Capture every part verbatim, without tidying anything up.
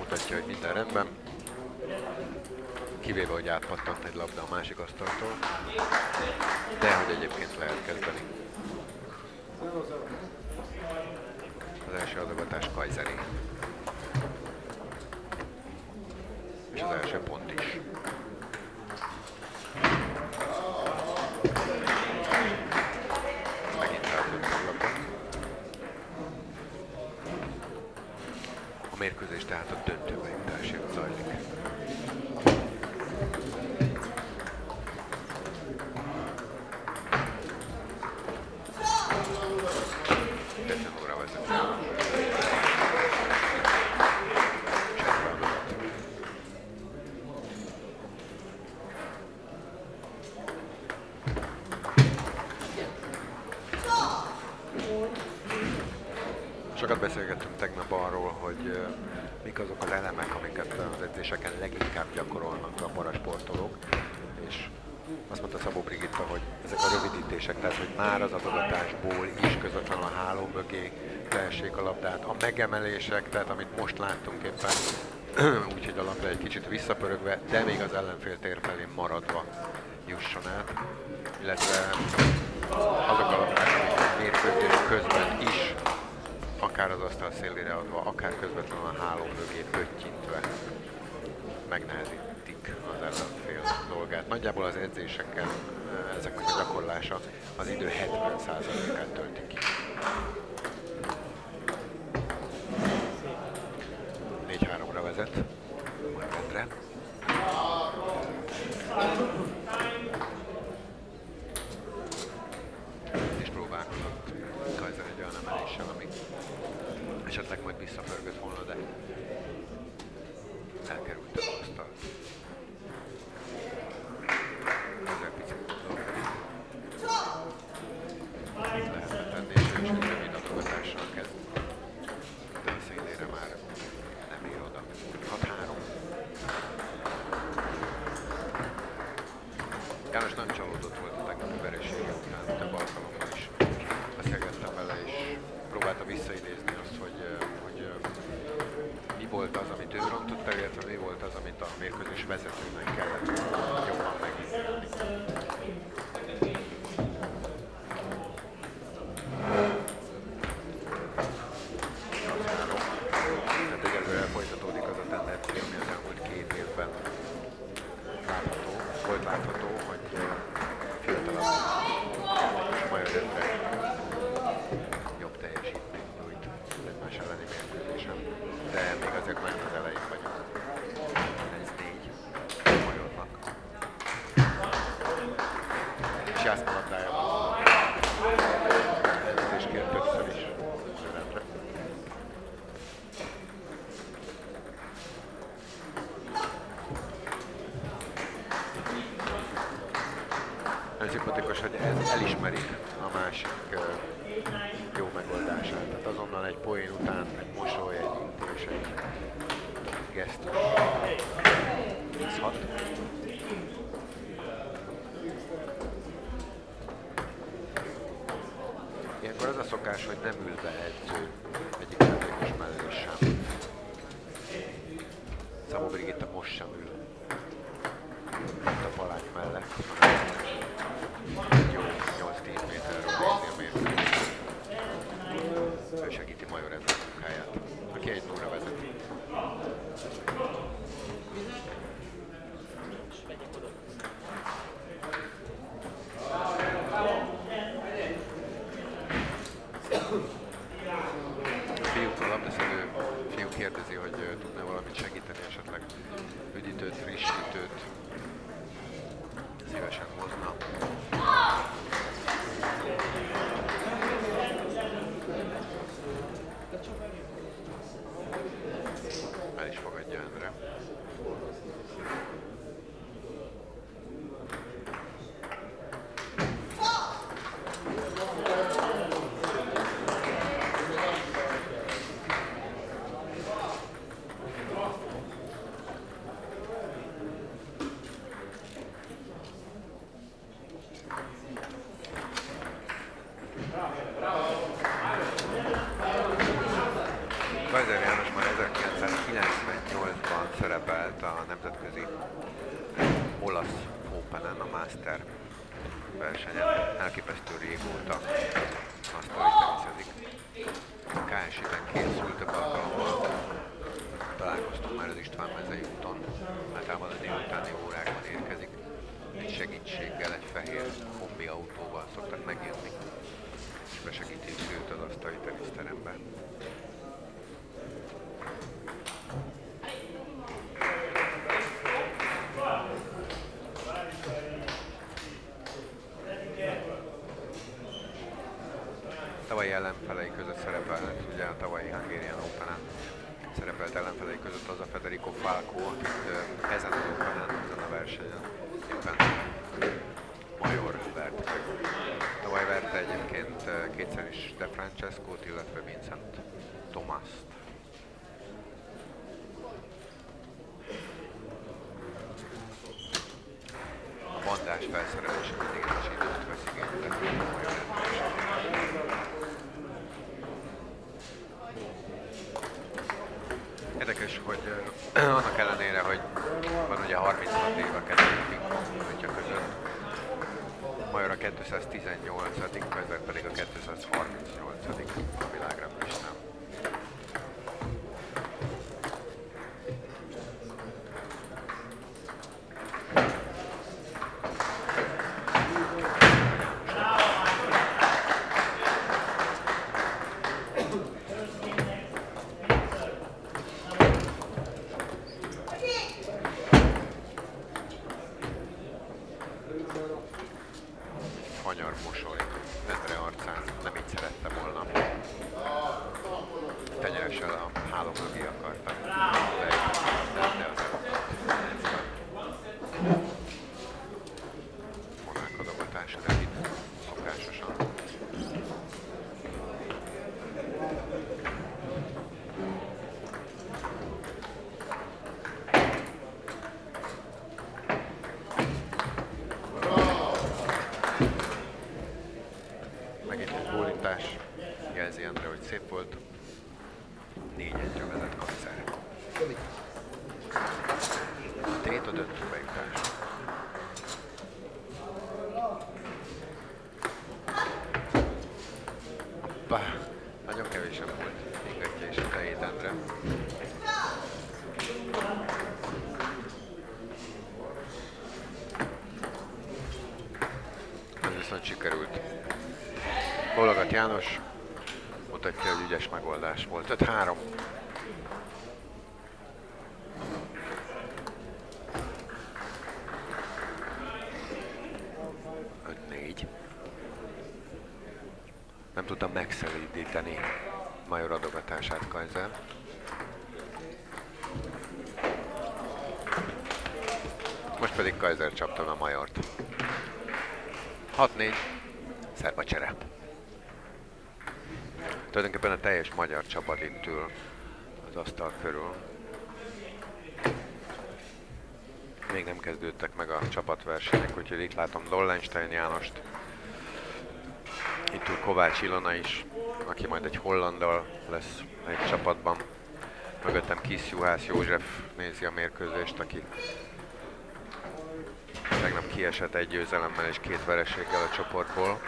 mutatja, hogy minden rendben. Kivéve, hogy átpattant egy labda a másik asztaltól, de hogy egyébként lehet kezdeni. Az első adogatás Kajzeré. És az első pont is. Megint átlőtt a labda. A mérkőzés tehát a döntőbe jutásért zajlik. Sokat beszélgettünk tegnap arról, hogy uh, mik azok az elemek, amiket az edzéseken leginkább gyakorolnak a parasportolók, és azt mondta Szabó Brigitta, hogy ezek a rövidítések, tehát hogy már az adogatásból is közvetlenül a háló mögé leessék a labdát, a megemelések, tehát amit most láttunk éppen, úgyhogy a labda egy kicsit visszapörögve, de még az ellenfél tér felé maradva jusson át, illetve azok a labdák, amik a mérkőzés közben is akár az asztal szélére adva, akár közvetlenül a háló mögé pöttyintve megnehezítik az ellenfél dolgát. Nagyjából az edzésekkel ezeknek a gyakorlása az idő hetven százalékát tölti ki. négy háromra vezet Marvendre. És próbálkozott Kajzer egy olyan emeléssel, ami esetleg majd visszapörgött volna, de elkerült az asztalt. Ezzel picit gondolkodik. Lehetne tenni, és ő is egy rövid adogatással kezd. De a szélére már nem ér oda. hat három. János nem csalódott volt a tegnapi veresége után, több alkalommal is beszélgettem vele, és próbálta visszaidézni azt, hogy, hogy mi volt az, amit ő rontott el, illetve mi volt az, amit a mérkőzés vezetőnek kellett jobban megítélni. Tehát egyelőre folytatódik az a tendencia, ami az elmúlt két évben látható, volt látható, hogy fiatalabb és majd ötre jobb teljesítményt nyújt egymás elleni mérkőzésen, de még azért már az elején vagyunk. Ez négy Majornak. És Jászka labdájában elnézést kért többször is Majorendre. Nagyon szimpatikus, hogy ez elismeri a másik uh, jó megoldását. Tehát azonnal egy poén után egy mosoly, egy intés, egy gesztus. Ez hat. Ilyenkor az a szokás, hogy nem ül be edző egyik játékos mellé sem. Szabó Brigitta most sem ül itt a palány mellett. Jó, nyolc-tíz méterről nézni a mérkőzést. Ő segíti Majorendre munkáját, aki egy nullra vezet. Fiúk, a labdaszedő fiú kérdezi, hogy tudna valamit segíteni, esetleg üdítőt, frissítőt szívesen hozna. El is fogadja Endre. tizennyolcban szerepelt a nemzetközi olasz Openen, a Master versenyen. Elképesztő régóta asztali teniszezik. A ká es i-ben készült több alkalommal. Találkoztunk már az István mezei úton. Általában a délutáni órákban érkezik. Egy segítséggel, egy fehér kombi autóval szoktak megjönni, és besegítik őt az asztali teniszteremben. Tavalyi ellenfelei között szerepelt, ugye a tavalyi Hungarian Openen szerepelt ellenfelei között az a Federico Falco, akit ezen az Openen, ezen a versenyen éppen Major vert meg. Tavaly verte egyébként kétszer is De Francescót, illetve Vincent Thomas-t. A bandás felszerelés mindig is időt vesz igénybe. Érdekes, hogy annak ellenére, hogy van ugye harminchat év a kettő pingpong között, Major a kétszáztizennyolcadik, Kaiser pedig a kétszázharmincnyolcadik a világranglistán. Fanyar mosoly Endre arcán, nem így szerette volna. Tenyeressel a háló mögé akarta lehetni az elokat. Vonálkodogatás rövid, szokásosan. Jelzi Endre, hogy szép volt. négy egyre vezet Kaiser. Tét a döntőbe jutás. Hoppá! Nagyon kevésen volt. Ingatja is a fejét Endre. Ez viszont sikerült. Bólogat János mutatja, hogy ügyes megoldás volt. öt három. öt négy. Nem tudtam megszelídíteni Major adogatását Kaiser. Most pedig Kaiser csapta a Majort. hat négy. Szerba csere. Tulajdonképpen a teljes magyar csapat itt ül az asztal körül. Még nem kezdődtek meg a csapatversenyek, úgyhogy itt látom Dollenstein Jánost. Itt ül Kovács Ilona is, aki majd egy hollanddal lesz egy csapatban. Mögöttem Kis Juhász József nézi a mérkőzést, aki tegnap kiesett egy győzelemmel és két vereséggel a csoportból.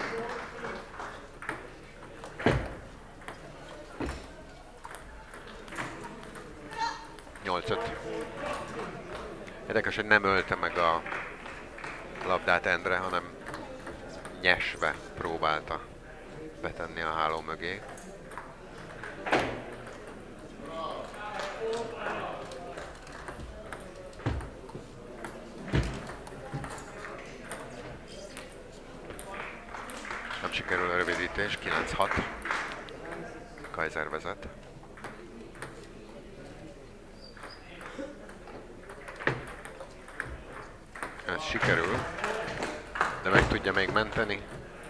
nyolc öt. Érdekes, hogy nem ölte meg a labdát Endre, hanem nyesve próbálta betenni a háló mögé. Nem sikerül a rövidítés, kilenc hat. Kaiser vezet. Ez sikerül, de meg tudja még menteni.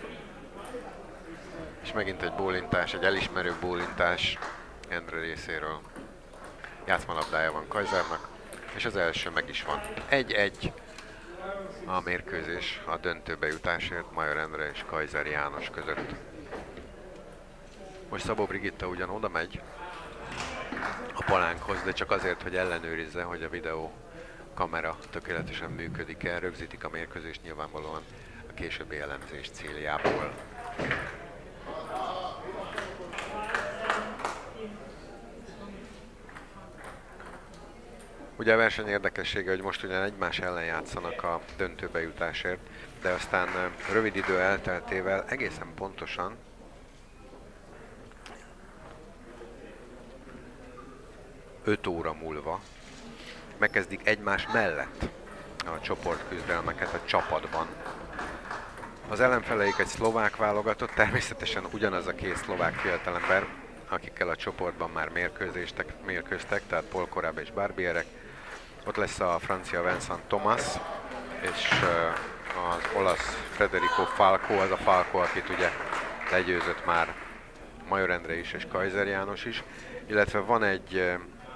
És megint egy bólintás, egy elismerő bólintás Endre részéről. Játszmalabdája van Kaisernak, és az első meg is van. egy egy a mérkőzés a döntőbe jutásért Major Endre és Kaiser János között. Most Szabó Brigitta ugyan oda megy, a palánkhoz, de csak azért, hogy ellenőrizze, hogy a videó kamera tökéletesen működik-e, rögzítik a mérkőzést nyilvánvalóan a későbbi elemzés céljából. Ugye a verseny érdekessége, hogy most ugyan egymás ellen játszanak a döntőbe jutásért, de aztán rövid idő elteltével egészen pontosan öt óra múlva megkezdik egymás mellett a csoportküzdelmeket a csapatban. Az ellenfeleik egy szlovák válogatott, természetesen ugyanaz a két szlovák fiatalember, akikkel a csoportban már mérkőztek, tehát Paul Corab és Barbierek. Ott lesz a francia Vincent Thomas, és az olasz Federico Falco, az a Falco, akit ugye legyőzött már Major Endre is és Kaiser János is, illetve van egy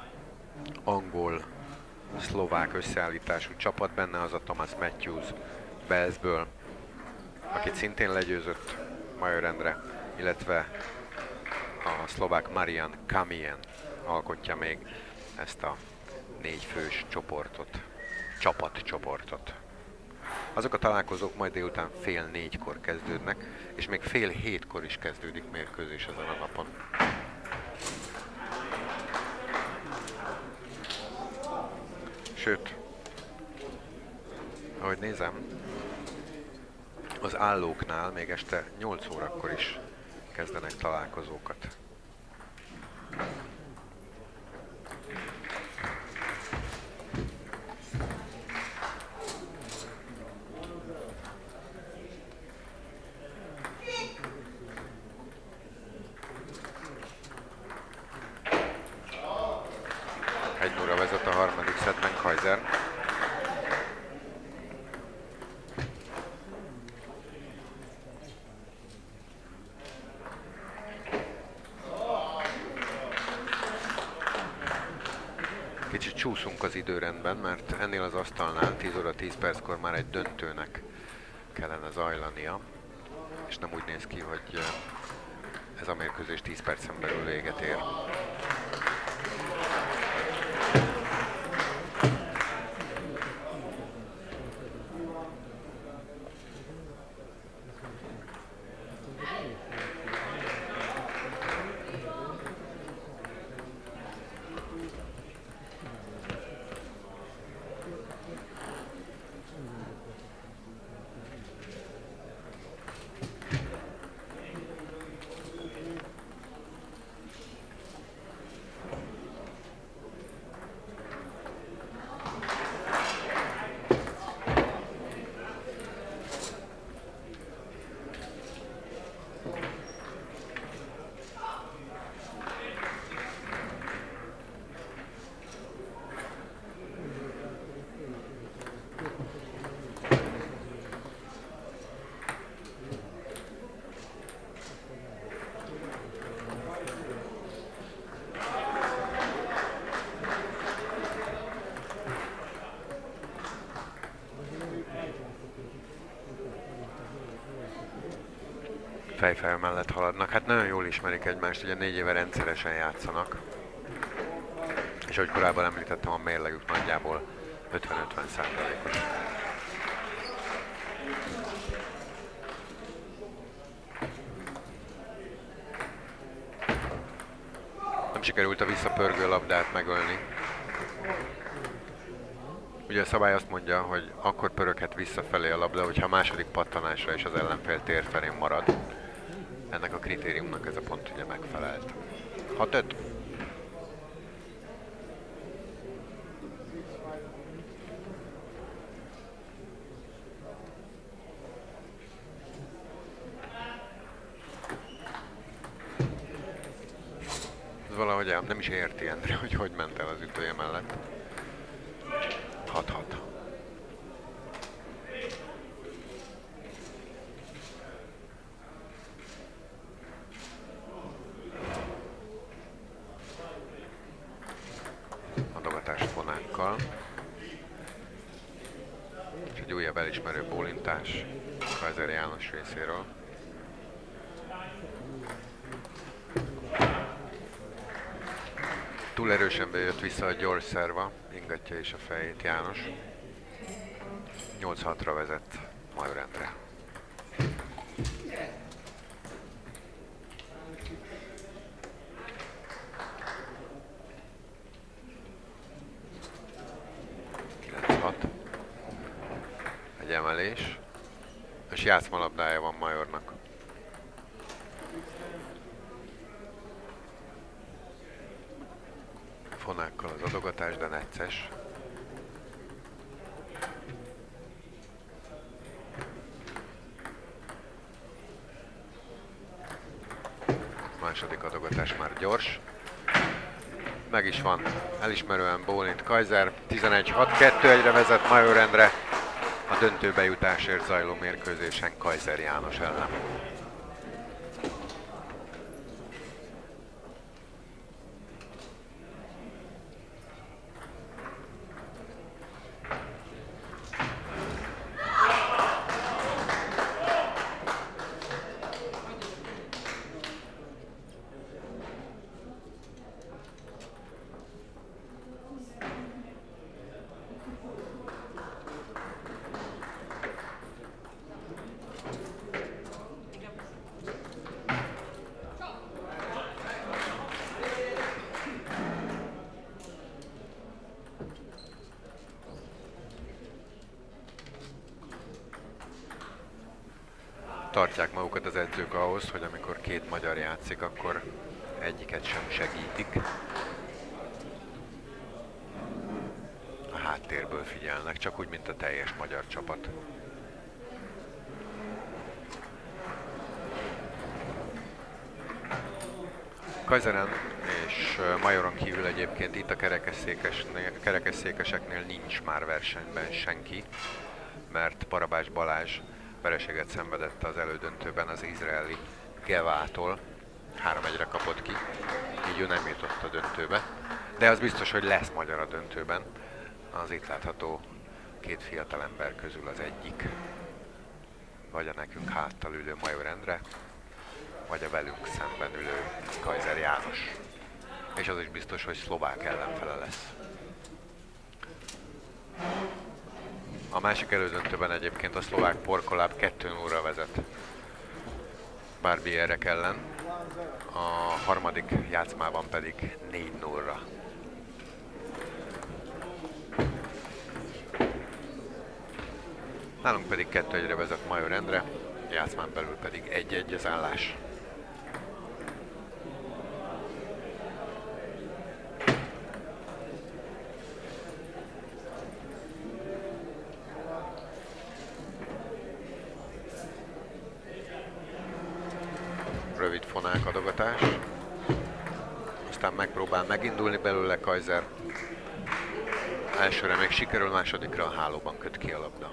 angol-szlovák összeállítású csapat benne, az a Thomas Matthews Belzből, akit szintén legyőzött Major Endre, illetve a szlovák Marian Kamien alkotja még ezt a négy fős csoportot, csapatcsoportot. Azok a találkozók majd délután fél négykor kezdődnek, és még fél hétkor is kezdődik mérkőzés ezen a napon. Sőt, ahogy nézem, az állóknál még este nyolc órakor is kezdenek találkozókat. Egy nulla vezet a harmadik szettben Kaiser. Kicsit csúszunk az időrendben, mert ennél az asztalnál tíz óra tíz perckor már egy döntőnek kellene zajlania, és nem úgy néz ki, hogy ez a mérkőzés tíz percen belül véget ér. Fejfel mellett haladnak. Hát nagyon jól ismerik egymást, ugye négy éve rendszeresen játszanak. És ahogy korábban említettem, a mérlegük nagyjából ötven-ötven százalékos. Nem sikerült a visszapörgő labdát megölni. Ugye a szabály azt mondja, hogy akkor pöröghet visszafelé a labda, hogyha a második pattanásra is az ellenfél tér felén marad. Ennek a kritériumnak ez a pont ugye megfelelt. hat öt. Ez valahogy nem is érti Endre, hogy hogy ment el az ütője mellett. hat hat. Adogatás fonákkal. És egy újabb elismerő bólintás Kaiser János részéről. Túl erősen bejött vissza a gyors szerva, ingatja is a fejét János. nyolc hatra vezet Major Endre. kilenc hat. Egy emelés. És játszmalabdája van Majornak. Fonákkal az adogatás, de necces. Második adogatás már gyors. Meg is van. Elismerően bólint Kaiser. tizenegy hat, kettő egyre vezet Major Endre a döntőbe jutásért zajló mérkőzésen Kaiser János ellen. Tartják magukat az edzők ahhoz, hogy amikor két magyar játszik, akkor egyiket sem segítik. A háttérből figyelnek, csak úgy, mint a teljes magyar csapat. Kaiseren és Majoron kívül egyébként itt a kerekesszékeseknél nincs már versenyben senki, mert Barabás Balázs vereséget szenvedett az elődöntőben az izraeli Gevától. három egyre kapott ki, így ő nem jutott a döntőbe. De az biztos, hogy lesz magyar a döntőben. Az itt látható két fiatal ember közül az egyik. Vagy a nekünk háttal ülő Major Endre, vagy a velünk szemben ülő Kaiser János. És az is biztos, hogy szlovák ellenfele lesz. A másik elődöntőben egyébként a szlovák Porkoláb kettő nullra vezet Barbierrek ellen, a harmadik játszmában pedig négy nullra. Nálunk pedig kettő egyre vezet Major Endre, játszmán belül pedig egy egy az állás. Rövid fonák adogatás. Aztán megpróbál megindulni belőle Kaiser. Elsőre még sikerül, másodikra a hálóban köt ki a labda.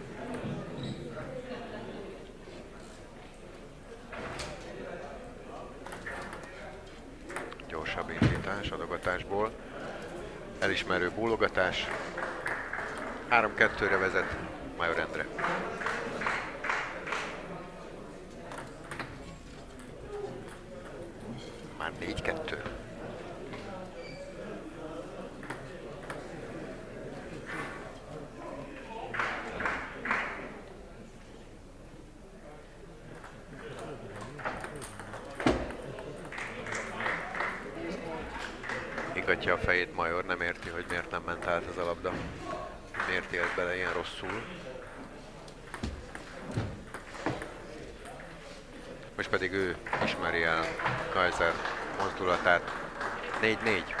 Gyorsabb indítás adogatásból. Elismerő bólogatás. három kettőre vezet Major Endre. Már négy kettő. Igatja a fejét Major, nem érti, hogy miért nem ment át az a labda. Miért élt bele ilyen rosszul. Most pedig ő ismeri el Kaiser mozdulatát. négy négy.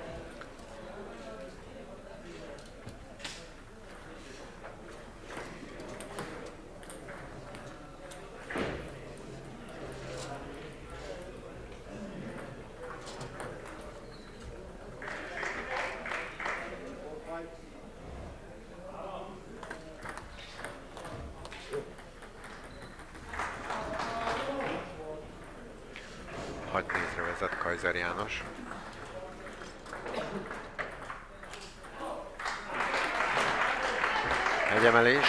hat négyre vezet Kaiser János. Egy emelés.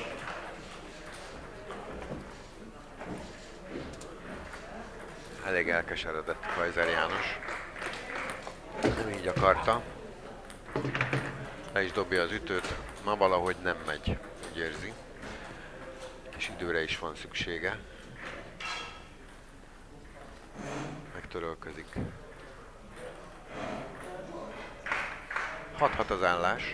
Elég elkeseredett Kaiser János. Nem így akarta. Le is dobja az ütőt, ma valahogy nem megy, úgy érzi. És időre is van szüksége. Megtörölközik. hat-hat az állás.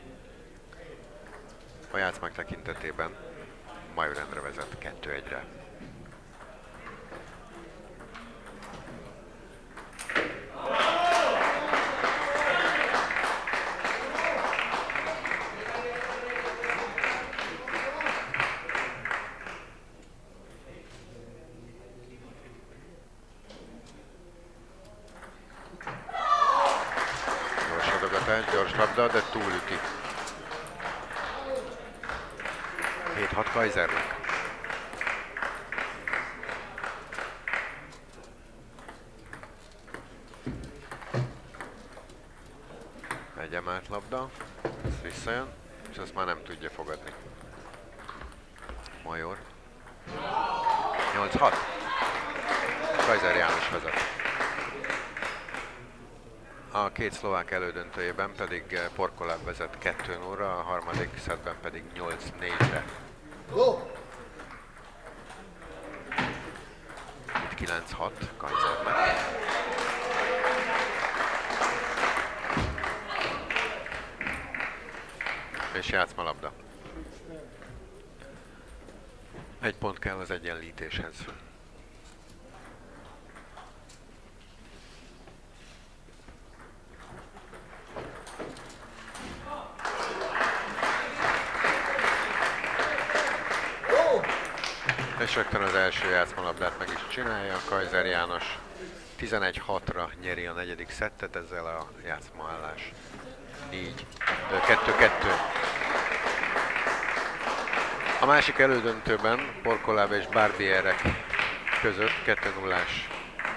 A játszmák tekintetében Major Endre vezet kettő egyre. Gyors adogatás, gyors labda, de túlüti. hét-hat Kaisernek. Egy emelt labda, ez visszajön, és azt már nem tudja fogadni. Major. nyolc-hat. Kaiser János vezet. A két szlovák elődöntőjében pedig Porkoláb vezet kettő nullra, a harmadik szettben pedig nyolc négyre. Itt kilenc-hat Kaisernek. És játszmalabda. Egy pont kell az egyenlítéshez. És rögtön az első játszmalabdát meg is csinálja. Kaiser János tizenegy-hatra nyeri a negyedik szettet, ezzel a játszmaállás négy kettő-kettő. A másik elődöntőben Porkoláb és Barbierek között kettő nullás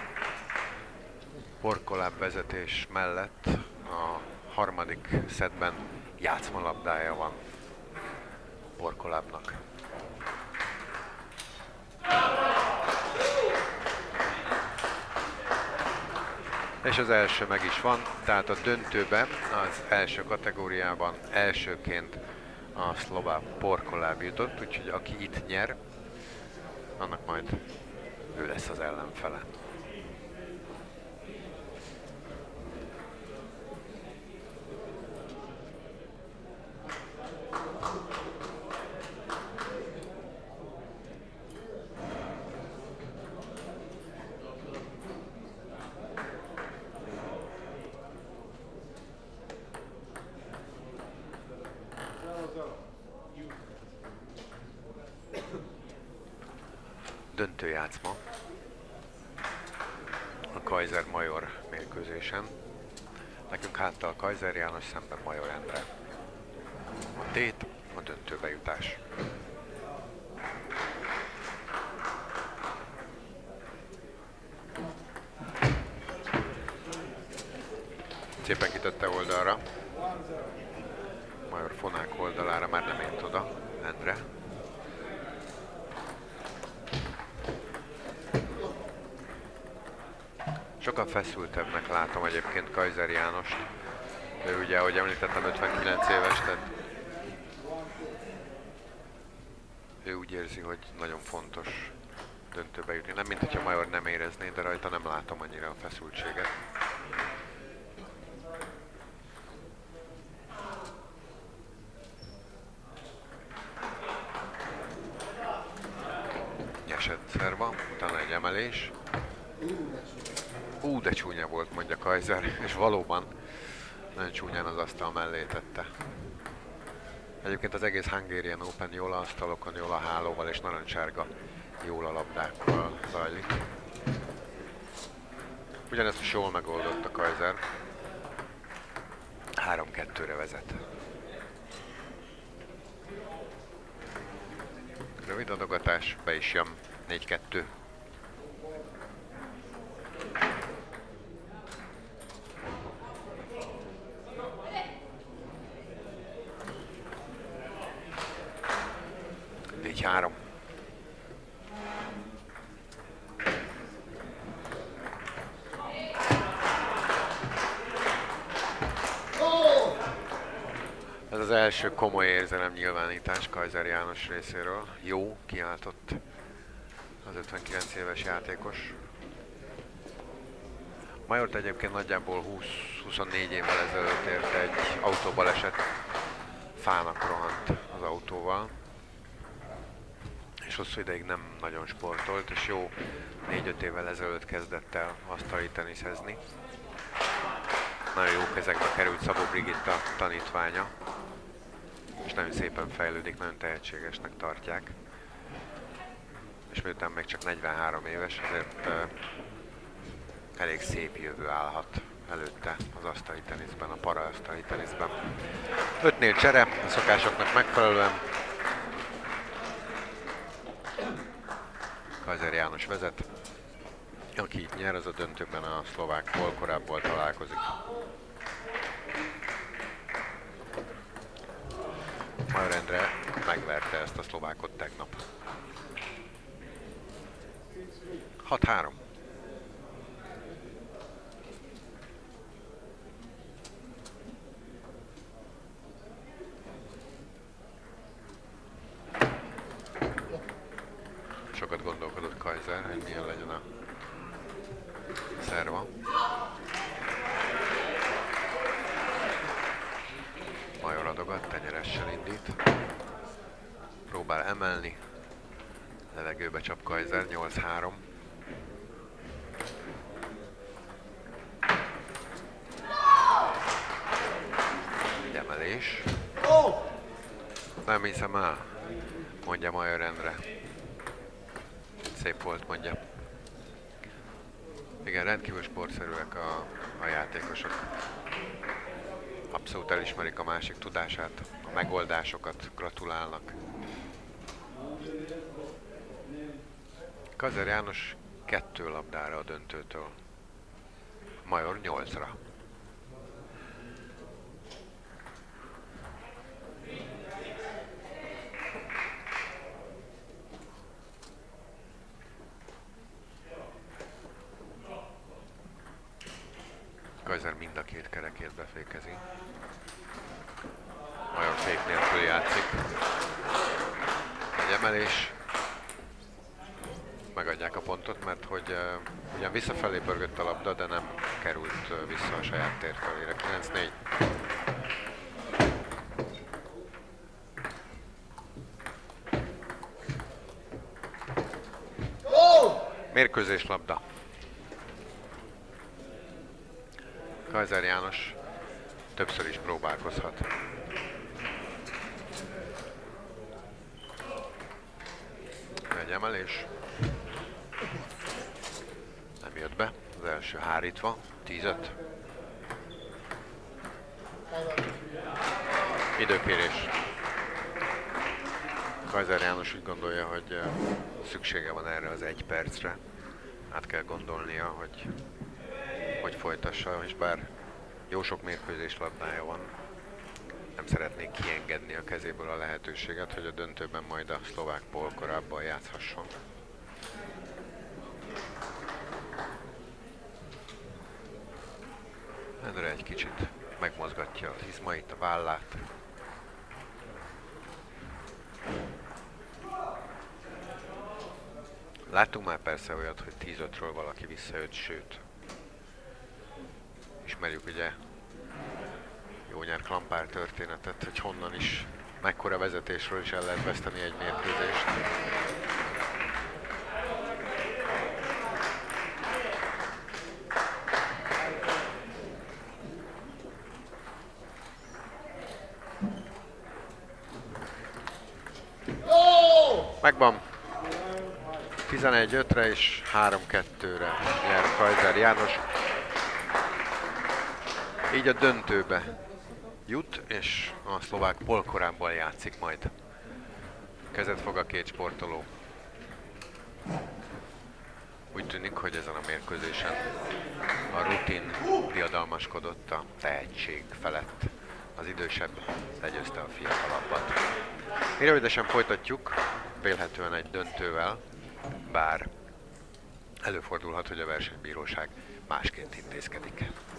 Porkoláb vezetés mellett a harmadik szettben játszmalabdája van Porkolábnak. És az első meg is van, tehát a döntőben, az első kategóriában elsőként a szlovák Porkoláb jutott, úgyhogy aki itt nyer, annak majd ő lesz az ellenfele. Döntőjátszma a Kaiser-Major mérkőzésen. Nekünk háttal Kaiser János, szemben Major Endre. A tét, a döntőbe jutás. Szépen kitötte oldalra. Major fonák oldalára már nem ért oda Endre. Sokkal feszültebbnek látom egyébként Kaiser Jánost. Ő ugye, ahogy említettem, ötvenkilenc éves, tehát ő úgy érzi, hogy nagyon fontos döntőbe jutni. Nem, mint hogyha Major nem érezné, de rajta nem látom annyira a feszültséget. Nyesett szerva, utána egy emelés. Ú, de csúnya volt, mondja Kaiser, és valóban nagyon csúnyán az asztal mellé tette. Egyébként az egész Hungarian Open jól a asztalokon, jól a hálóval és narancsárga jól a labdákkal zajlik. Ugyanezt is jól megoldott a Kaiser. három kettőre vezet. Rövid adogatás, be is jön. négy kettő. négy három. az első komoly érzelemnyilvánítás Kaiser János részéről. Jó, kiáltott az ötvenkilenc éves játékos. Majort egyébként nagyjából húsz-huszonnégy évvel ezelőtt ért egy autóbaleset. Fának rohant az autóval. És hosszú ideig nem nagyon sportolt, és jó négy-öt évvel ezelőtt kezdett el asztali teniszezni. Nagyon jó kezekbe került Szabó Brigitta tanítványa, és nagyon szépen fejlődik, nagyon tehetségesnek tartják. És miután még csak negyvenhárom éves, azért uh, elég szép jövő állhat előtte az asztali teniszben, a para-asztali teniszben. Ötnél csere, a szokásoknak megfelelően. Kaiser János vezet, aki itt nyer, az a döntőben a szlovák Polkorábbal találkozik. Major Endre megverte ezt a szlovákot tegnap. hat három. Sokat gondolkodott Kaiser, hogy milyen legyen a szerva. Major adogat, tenyeressel indít. Próbál emelni. Levegőbe csap Kaiser, nyolc három. Egy emelés. Nem hiszem el, mondja Major Endre. Szép volt, mondja. Igen, rendkívül sportszerűek a, a játékosok. Abszolút elismerik a másik tudását, a megoldásokat, gratulálnak. Kaiser János kettő labdára a döntőtől. Major nyolcra. Kaiser mind a két kerekét befékezi. Major fék nélkül játszik. Egy emelés. Megadják a pontot, mert hogy uh, ugyan visszafelé pörgött a labda, de nem került uh, vissza a saját tér felére. kilenc négy. Mérkőzés labda. Kaiser János többször is próbálkozhat. Egy emelés. Nem jött be. Az első hárítva. tíz öt. Időkérés. Kaiser János úgy gondolja, hogy szüksége van erre az egy percre. Át kell gondolnia, hogy hogy folytassa, és bár jó sok mérkőzés labdája van, nem szeretnék kiengedni a kezéből a lehetőséget, hogy a döntőben majd a szlovák Polkorábbal játszhasson. Endre egy kicsit megmozgatja az izmait, a vállát. Láttunk már persze olyat, hogy tíz ötről valaki visszajött, sőt, ismerjük ugye Jónyár Klampár történetet, hogy honnan is, mekkora vezetésről is el lehet veszteni egy mérkőzést. Megvan. tizenegy ötre és három kettőre nyer Kaiser János. Így a döntőbe jut, és a szlovák Polkorábbal játszik majd. Kezet fog a két sportoló. Úgy tűnik, hogy ezen a mérkőzésen a rutin diadalmaskodott a tehetség felett. Az idősebb legyőzte a fiatalabbat. Mi rövidesen folytatjuk, vélhetően egy döntővel, bár előfordulhat, hogy a versenybíróság másként intézkedik.